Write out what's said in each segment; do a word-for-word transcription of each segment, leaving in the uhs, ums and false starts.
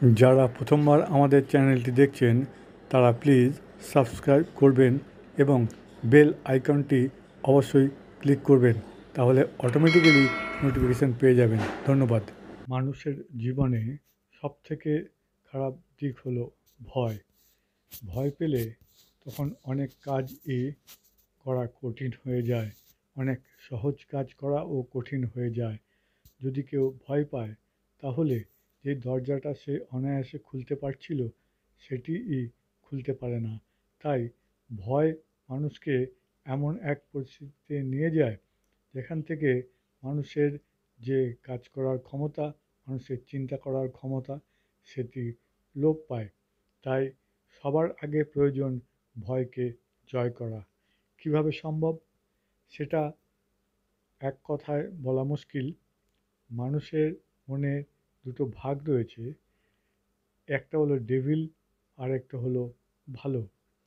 যারা প্রথমবার আমাদের চ্যানেলটি দেখছেন তারা প্লিজ সাবস্ক্রাইব করবেন এবং বেল আইকনটি অবশ্যই ক্লিক করবেন, তাহলে অটোমেটিক্যালি নোটিফিকেশান পেয়ে যাবেন। ধন্যবাদ। মানুষের জীবনে সবথেকে খারাপ দিক হলো ভয়। ভয় পেলে তখন অনেক কাজই করা কঠিন হয়ে যায়, অনেক সহজ কাজ করাও কঠিন হয়ে যায়। যদি কেউ ভয় পায় তাহলে যে দরজাটা সে অনায়াসে খুলতে পারছিল সেটিই খুলতে পারে না। তাই ভয় মানুষকে এমন এক পরিস্থিতিতে নিয়ে যায় যেখান থেকে মানুষের যে কাজ করার ক্ষমতা, মানুষের চিন্তা করার ক্ষমতা, সেটি লোপ পায়। তাই সবার আগে প্রয়োজন ভয়কে জয় করা। কিভাবে সম্ভব সেটা এক কথায় বলা মুশকিল। মানুষের মনে দুটো ভাগ রয়েছে, একটা হলো ডেভিল আর একটা হলো ভালো।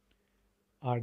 আর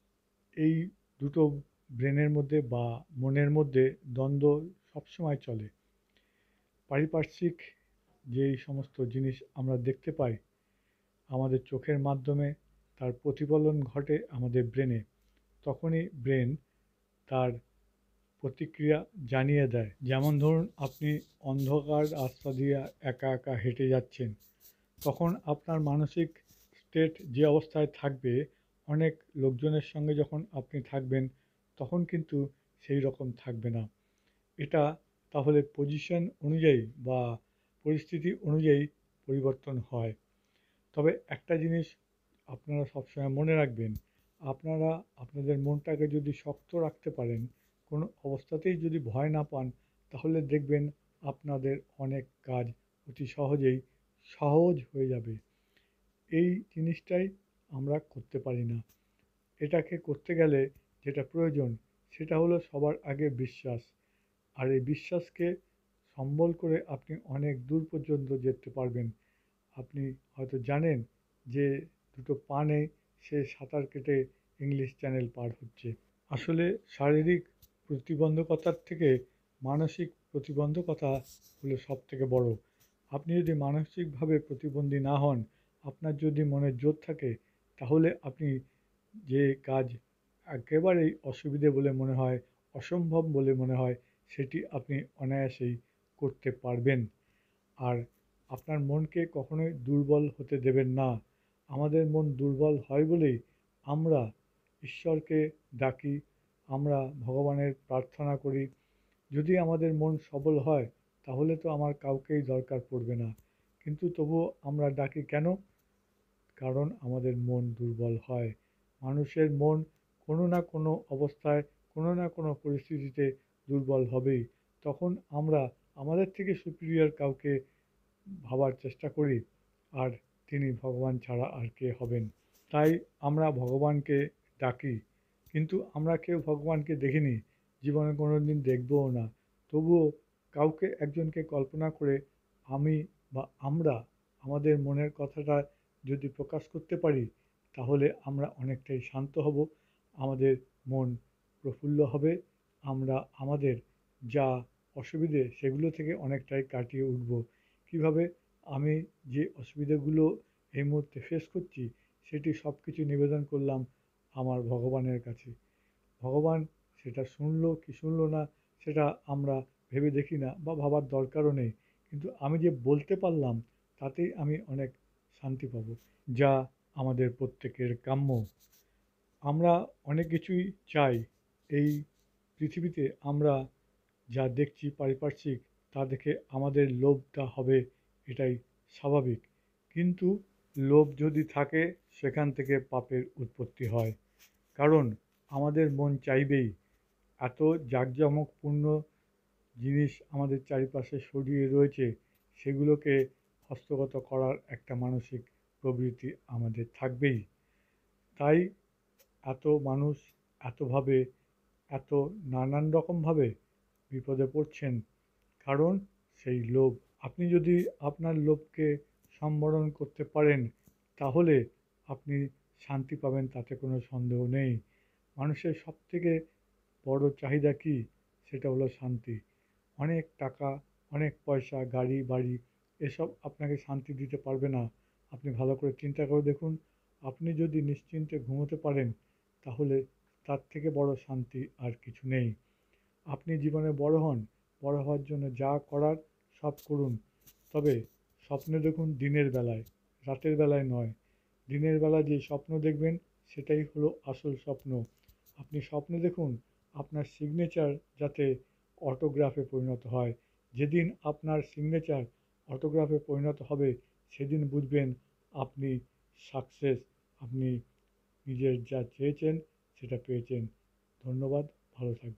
এই দুটো ব্রেনের মধ্যে বা মনের মধ্যে দ্বন্দ্ব সবসময় চলে। পারিপার্শ্বিক যেই সমস্ত জিনিস আমরা দেখতে পাই আমাদের চোখের মাধ্যমে তার প্রতিফলন ঘটে আমাদের ব্রেনে, তখনই ব্রেন তার প্রতিক্রিয়া জানিয়ে দেয়। যেমন ধরুন, আপনি অন্ধকার রাস্তা দিয়ে একা একা হেঁটে যাচ্ছেন, তখন আপনার মানসিক স্টেট যে অবস্থায় থাকবে, অনেক লোকজনের সঙ্গে যখন আপনি থাকবেন তখন কিন্তু সেই রকম থাকবে না। এটা তাহলে পজিশন অনুযায়ী বা পরিস্থিতি অনুযায়ী পরিবর্তন হয়। তবে একটা জিনিস আপনারা সবসময় মনে রাখবেন, আপনারা আপনাদের মনটাকে যদি শক্ত রাখতে পারেন, কোনো অবস্থাতেই যদি ভয় না পান, তাহলে দেখবেন আপনাদের অনেক কাজ অতি সহজেই সহজ হয়ে যাবে। এই জিনিসটাই আমরা করতে পারি না। এটাকে করতে গেলে যেটা প্রয়োজন সেটা হলো সবার আগে বিশ্বাস। আর এই বিশ্বাসকে সম্বল করে আপনি অনেক দূর পর্যন্ত যেতে পারবেন। আপনি হয়তো জানেন যে দুটো পা নেই, সে সাঁতার কেটে ইংলিশ চ্যানেল পার হচ্ছে। আসলে শারীরিক প্রতিবন্ধকতার থেকে মানসিক প্রতিবন্ধকতা হলো সব থেকে বড়। আপনি যদি মানসিকভাবে প্রতিবন্ধী না হন, আপনার যদি মনের জোর থাকে, তাহলে আপনি যে কাজ একেবারেই অসুবিধে বলে মনে হয়, অসম্ভব বলে মনে হয়, সেটি আপনি অনায়াসেই করতে পারবেন। আর আপনার মনকে কখনোই দুর্বল হতে দেবেন না। আমাদের মন দুর্বল হয় বলেই আমরা ঈশ্বরকে ডাকি, আমরা ভগবানের প্রার্থনা করি। যদি আমাদের মন সবল হয় তাহলে তো আমার কাউকেই দরকার পড়বে না, কিন্তু তবুও আমরা ডাকি কেন? কারণ আমাদের মন দুর্বল হয়। মানুষের মন কোনো না কোনো অবস্থায়, কোনো না কোনো পরিস্থিতিতে দুর্বল হবেই। তখন আমরা আমাদের থেকে সুপিরিয়র কাউকে ভাবার চেষ্টা করি, আর তিনি ভগবান ছাড়া আর কে হবেন। তাই আমরা ভগবানকে ডাকি, কিন্তু আমরা কেউ ভগবানকে দেখিনি, জীবনে কোনো দিন দেখবও না। তবুও কাউকে একজনকে কল্পনা করে আমি বা আমরা আমাদের মনের কথাটা যদি প্রকাশ করতে পারি, তাহলে আমরা অনেকটাই শান্ত হব, আমাদের মন প্রফুল্ল হবে, আমরা আমাদের যা অসুবিধে সেগুলো থেকে অনেকটাই কাটিয়ে উঠব। কীভাবে? আমি যে অসুবিধাগুলো এই মুহূর্তে ফেস করছি সেটি সব কিছু নিবেদন করলাম আমার ভগবানের কাছে। ভগবান সেটা শুনলো কি শুনলো না সেটা আমরা ভেবে দেখি না বা ভাবার দরকারও নেই, কিন্তু আমি যে বলতে পারলাম তাতেই আমি অনেক শান্তি পাব, যা আমাদের প্রত্যেকের কাম্য। আমরা অনেক কিছুই চাই এই পৃথিবীতে। আমরা যা দেখছি পারিপার্শ্বিক, তা দেখে আমাদের লোভটা হবে, এটাই স্বাভাবিক। কিন্তু লোভ যদি থাকে সেখান থেকে পাপের উৎপত্তি হয়। কারণ আমাদের মন চাইবেই, এত জাঁকজমকপূর্ণ জিনিস আমাদের চারিপাশে ছড়িয়ে রয়েছে, সেগুলোকে হস্তগত করার একটা মানসিক প্রবৃত্তি আমাদের থাকবেই। তাই এত মানুষ এতভাবে, এত নানান রকমভাবে বিপদে পড়ছেন, কারণ সেই লোভ। আপনি যদি আপনার লোভকে সম্বরণ করতে পারেন তাহলে আপনি শান্তি পাবেন, তাতে কোনো সন্দেহ নেই। মানুষের সবথেকে বড় চাহিদা কী? সেটা হলো শান্তি। অনেক টাকা, অনেক পয়সা, গাড়ি বাড়ি এসব আপনাকে শান্তি দিতে পারবে না। আপনি ভালো করে চিন্তা করে দেখুন, আপনি যদি নিশ্চিন্তে ঘুমোতে পারেন তাহলে তার থেকে বড় শান্তি আর কিছু নেই। আপনি জীবনে বড় হন, বড় হওয়ার জন্য যা করার সব করুন, তবে স্বপ্ন দেখুন দিনের বেলায়, রাতের বেলায় নয়। দিনের বেলা যে স্বপ্ন দেখবেন সেটাই হলো আসল স্বপ্ন। আপনি স্বপ্ন দেখুন আপনার সিগনেচার যাতে অটোগ্রাফে পরিণত হয়। যেদিন আপনার সিগনেচার অটোগ্রাফে পরিণত হবে সেদিন বুঝবেন আপনি সাকসেস, আপনি নিজের যা চেয়েছেন সেটা পেয়েছেন। ধন্যবাদ, ভালো থাকবেন।